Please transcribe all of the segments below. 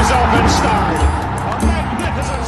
is up and started. A magnificent.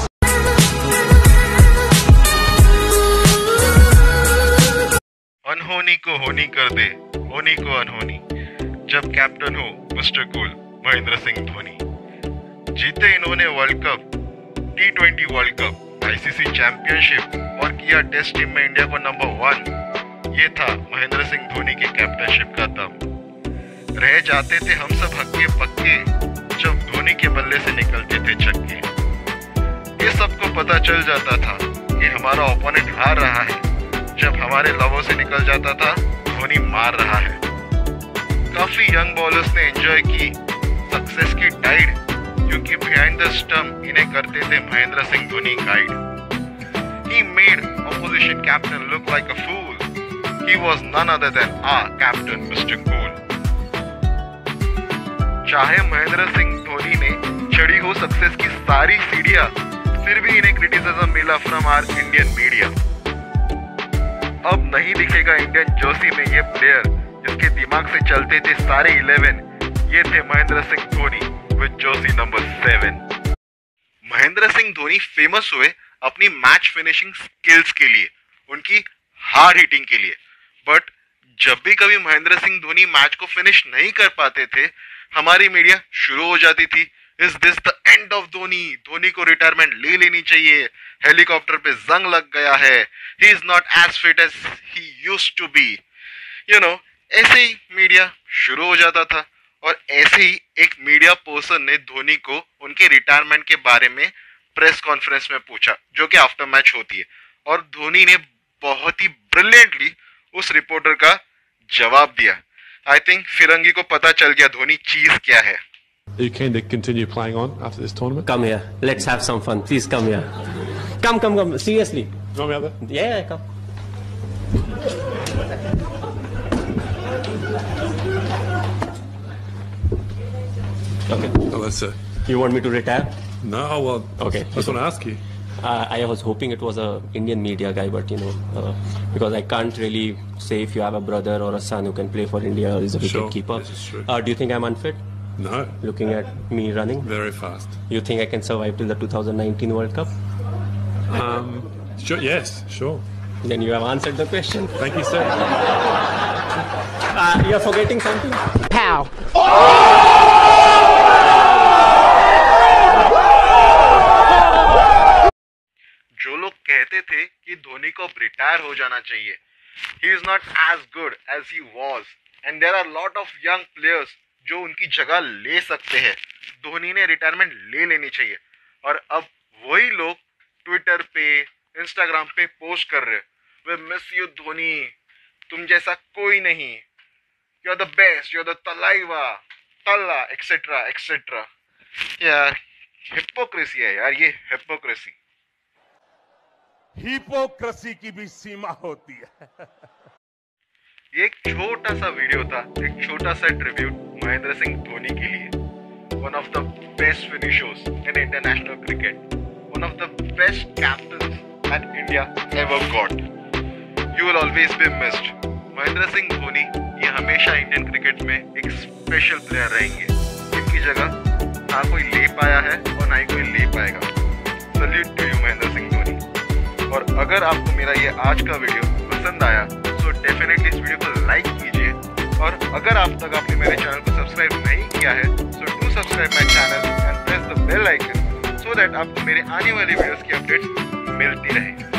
अनहोनी को होनी कर दे, होनी को अनहोनी। जब कैप्टन हो मिस्टर कूल महेंद्र सिंह धोनी। जीते इन्होंने world cup, T20 world cup, ICC championship और किया टेस्ट टीम में इंडिया को नंबर 1। ये था महेंद्र सिंह धोनी के कैप्टनशिप का दम। रह जाते थे हम सब हक्के पक्के जब धोनी के बल्ले से निकलते थे छक्के। ये सबको पता चल जाता था कि हमारा ओपोनेंट हार रहा है जब हमारे लवों से निकल जाता था धोनी मार रहा है। काफी यंग बॉलर्स ने एंजॉय की सक्सेस की टाइड, क्योंकि बिहाइंड द स्टंप इन्हें करते थे Mahendra Singh Dhoni guide. He made opposition captain look like a fool. He was none other than our captain, Mr. Cool. चाहे महेंद्र सिंह धोनी ने चढ़ी हो सक्सेस की सारी सीढ़ियां, फिर भी इन्हें क्रिटिसिज्म मिला फ्रॉम आवर इंडियन मीडिया। अब नहीं दिखेगा इंडियन जर्सी में ये प्लेयर जिसके दिमाग से चलते थे सारे 11। ये थे Mahendra Singh Dhoni with jersey number 7। Mahendra Singh Dhoni famous हुए अपनी मैच फिनिशिंग स्किल्स के लिए, उनकी हार्ड हिटिंग के लिए। बट जब भी कभी महेंद्र सिंह धोनी मैच को फिनिश नहीं कर पाते थे, हमारी मीडिया शुरू हो जाती थी, is this the end of Dhoni, Dhoni को रिटायरमेंट ले लेनी चाहिए, हेलीकॉप्टर पे जंग लग गया है, he is not as fit as he used to be. You know, ऐसे ही मीडिया शुरू हो जाता था। और ऐसे ही एक मीडिया पर्सन ने धोनी को उनके रिटायरमेंट के बारे में प्रेस कॉन्फ्रेंस में पूछा, जो कि आफ्टर मैच होती है, और धोनी ने बहुत ही ब्रिलियंटली उस रिपोर्टर का जवाब दिया। आई थिंक फिरंगी को पता चल गया धोनी चीज क्या है। Are you keen to continue playing on after this tournament? Come here. Let's have some fun. Please come here. Come. Seriously. You want me out there? Yeah, come. Okay. Oh, that's it. You want me to retire? No, well, Okay. I just want to ask you. I was hoping it was a Indian media guy, but because I can't really say if you have a brother or a son who can play for India or is a Sure, wicket-keeper. this is true. Do you think I'm unfit? No, Looking at me running? very fast. You think I can survive till the 2019 World Cup? Sure, yes, sure. Then you have answered the question. Thank you, sir. You're forgetting something? Pow! जो लोग कहते थे कि धोनी को retire हो जाना चाहिए, he is not as good as he was and there are lot of young players जो उनकी जगह ले सकते हैं, धोनी ने रिटायरमेंट ले लेनी चाहिए। और अब वही लोग ट्विटर पे, इंस्टाग्राम पे पोस्ट कर रहे, वे मिस यू धोनी, तुम जैसा कोई नहीं, you are the best, you are the Thalaiva तल्ला एक्सेट्रा एक्सेट्रा। यार हिपोक्रेसी है यार, ये हिपोक्रेसी। हिपोक्रेसी की भी सीमा होती है। ये एक छोटा सा वीडियो था, एक छोटा सा ट्रिब्यूट महेंद्र सिंह धोनी के लिए। One of the best finishers in international cricket, one of the best captains that India ever got. You will always be missed. Mahendra Singh Dhoni ये हमेशा इंडियन क्रिकेट में एक स्पेशल प्लेयर रहेंगे, जिनकी जगह ना कोई ले पाया है और ना ही कोई ले पाएगा। Salute to you Mahendra Singh Dhoni. और अगर आपको मेरा ये आज का वीडियो पसंद आया तो डेफिनेटली इस वीडियो को लाइक कीजिए। और अगर आप तक आपने मेरे चैनल को सब्सक्राइब नहीं किया है so do subscribe my channel and press the bell icon so that आपको मेरे आने वाली वीडियोस की अपडेट्स मिलती रहे।